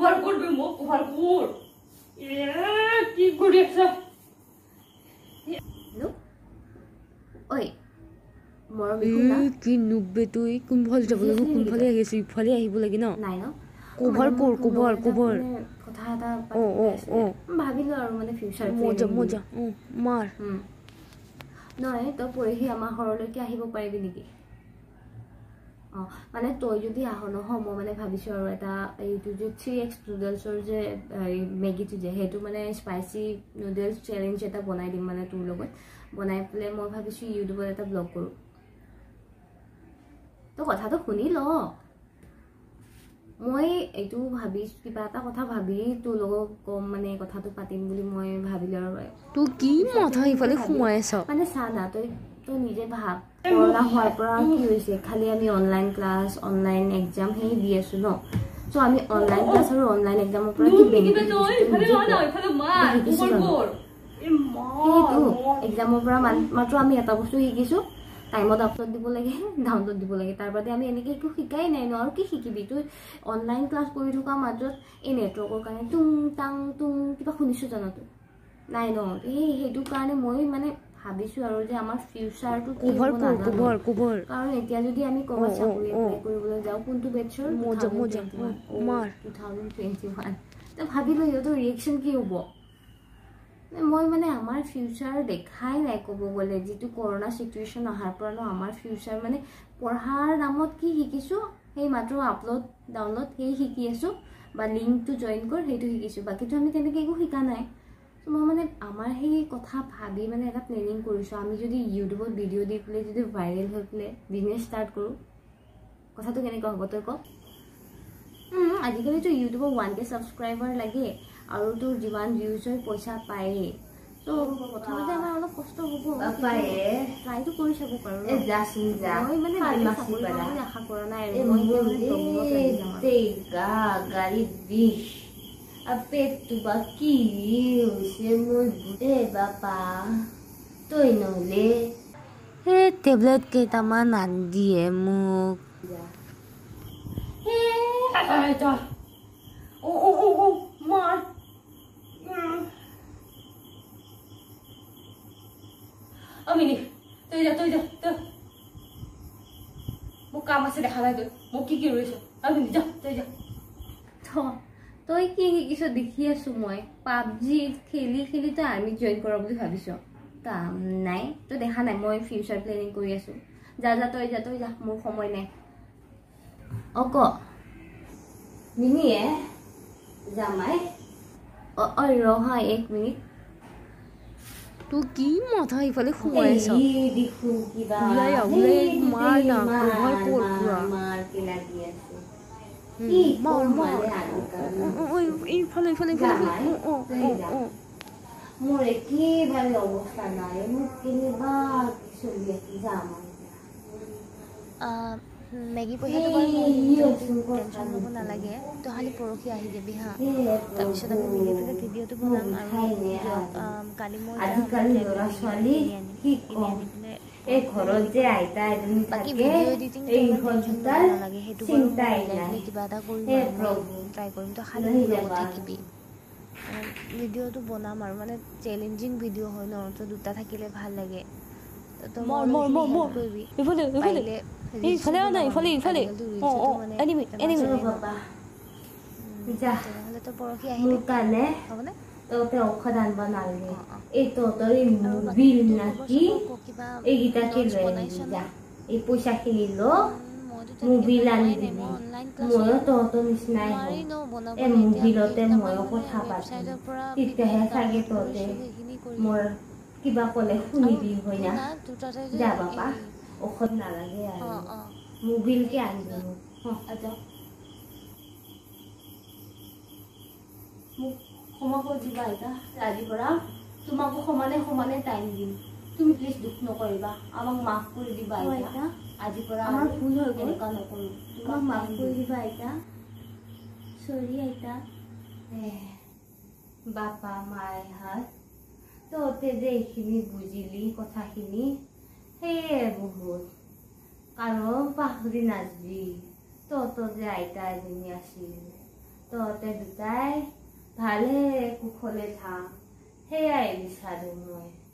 cover কৰবি মোক cover কৰ কি কৰি আছা নো ঐ মৰম বিহুনা কি নুবে তুই কোনফালে যাব লাগে কোনফালে আহি আছে ইফালে আহিব লাগে ন নাই ন কভাৰ কৰ কভাৰ কভাৰ কথা এটা ভাবিলো আৰু মানে ফিউচাৰ মজা মজা মাৰ নহয় তই পৰহি আমাৰ ঘৰলৈকে আহিব পাৰিবি নেকি মানে তই যদি আহ নহয় মই মানে ভাবিছো আৰু এটা এইটো যে 3x নুডলছৰ যে মেগীটো যে সেইটো মানে স্পাইচি নুডলছ চেলেঞ্জ এটা বনাই দিম মানে তোৰ লগত বনাই পেলাই মই ভাবিছো ইউটিউবত এটা ব্লগ কৰোঁ তো কথাটো শুনি ল মই এইটো ভাবিছো কিবা এটা কথা ভাবি তোৰ লগত কম মানে কথাটো পাতিম বুলি মই ভাবিলো আৰু তুই কি মাথা ইফালে সোমাই আছ মানে চা না তই নিজে ভাব কৰোনা হোৱাৰ পৰা কি হৈছে খালি আমি অনলাইন ক্লাছ অনলাইন এক্সাম হে দি আছো ন সো আমি অনলাইন ক্লাছ আৰু অনলাইন এক্সামৰ পৰা কি বেনিফিট এক্সামৰ পৰা মাত্ৰ আমি এটা বস্তু শিকিছো টাইমত আপলোড দিব লাগে ডাউনলোড দিব লাগে তাৰ বাদে আমি এনেকৈ একো শিকাই নাই ন আৰু কি শিকিবি তুই অনলাইন ক্লাছ কৰি থকা মাজত এই নেটৱৰ্কৰ কাৰণে টুং টাং টুং কিবা শুনিছো জানো তই নাই ন সেইটো কাৰণে মই মানে ভাবিছো আৰু যে আমাৰ ফিউচাৰটো কভাৰ কভাৰ কাৰণ এতিয়া যদি আমি ক'ৰবাত চাকৰি এপ্লাই কৰিবলৈ যাওঁ কোনটো বেটছৰ মজা মজা মাৰ 2021 তো ভাবিলো ইহঁতৰ ৰিয়েকশ্যন কি হ'ব মই মানে আমাৰ ফিউচাৰ দেখাই নাই ক'ব গ'লে যিটো কৰোনা চিটুৱেশ্যন অহাৰ পৰা ন আমাৰ ফিউচাৰ মানে পঢ়াৰ নামত কি শিকিছোঁ সেই মাত্ৰ আপলোড ডাউনলোড সেই শিকি আছোঁ বা লিংকটো জইন কৰ সেইটো শিকিছোঁ বাকীটো আমি তেনেকৈ একো শিকা নাই তো মই মানে আমাৰ সেই কথা ভাবি মানে এটা প্লেনিং কৰিছোঁ আমি যদি ইউটিউবত ভিডিঅ' দি পেলাই যদি ভাইৰেল হৈ পেলাই বিজনেছ ষ্টাৰ্ট কৰোঁ কথাটো কেনেকুৱা হ'ব তই কওক আজিকালিতো ইউটিউবত 1K ছাবস্ক্ৰাইবাৰ লাগে আৰু তোৰ যিমান ভিউজ হয় পইচা পায়েই তো প্ৰথমতে আমাৰ অলপ কষ্ট হ'ব ট্ৰাইটো কৰি চাব পাৰোঁ মই মানে আশা কৰা নাই গাড়ীত বিষ পেটটো বা কি হৈছে মোৰ বুঢ়ে বাপা তই নহ'লে সেই টেবলেট কেইটামান আনি দিয়ে মোক মাৰ আমিনি তই যা মোক কাম আছে দেখা নাই তই মোক কি ৰৈছ আমিনি যা তই যা তই কি শিকিছ দেখি আছো মই পাবজি খেলি খেলি তই আৰ্মিত জইন কৰা বুলি ভাবিছ কাম নাই তই দেখা নাই মই ফিউচাৰ প্লেনিং কৰি আছো যা তই যা মোৰ সময় নাই ক মিনিয়ে জামাই ৰহা 1 মিনিট তুই কি মাথা ইফালে সোমাই আছ দেখো কিবা ওলাই মাৰ না কভাৰ কৰ পুৰা মাৰ কি লাগি আছে ইফালে মোৰ একেবাৰে অৱস্থা নাই মোক কেনেবা চলি আছে যাম মেগী পইচাটো বাৰু টেনশ্যন ল'ব নালাগে তই খালি পৰহি আহি যাবি হা তাৰপিছত আমি মিলি পেলাই ভিডিঅ'টো বনাম আৰু কালি মই ল'ৰা ছোৱালী এই ঘৰত যে আইতা এজনী বাকী থাকে ভিডিঅ' এডিটিং নালাগে সেইটো বাৰু কিবা এটা কৰিম ট্ৰাই কৰিম তই খালি লগত থাকিবি ভিডিঅ'টো বনাম আৰু মানে চেলেঞ্জিং ভিডিঅ' হয় ন তো দুটা থাকিলে ভাল লাগে পৰহি আহিলে কাৰণে হ'বনে তহঁতে ঔষধ আনিব নালাগে এই তহঁতৰ এই মুবিল নাকি এইকেইটাকে লৈ আনিবি যা এই পইচাখিনি ল মুবিল আনি দিবি ময়ো তহঁতৰ নিচিনাই হওঁ এই মুবিলতে ময়ো কথা পাতিম তেতিয়াহে চাগে তহঁতে মোৰ কিবা ক'লে শুনিবি হয় না যা বাবা ঔষধ নালাগে আৰু মুবিলকে আনিবি মোক ক্ষমা কৰি দিবা আইতা আজিৰ পৰা তোমাকো সমানে টাইম দিম তুমি প্লিজ দুখ নকৰিবা আমাক মাফ কৰি দিবা আইতা আজিৰ পৰা আমাৰ ভুল হৈ গ'ল এনেকুৱা নকৰোঁ তোমাক মাফ কৰি দিবা আইতা চৰি আইতা বাপা মায়ে হাত তহঁতে যে এইখিনি বুজিলি কথাখিনি সেয়ে বহুত আৰু পাহৰি নাযাবি তহঁতৰ যে আইতা এজনী আছিল তহঁতে দুটাই ভালে কুশলে থাক সেয়াই বিচাৰো মই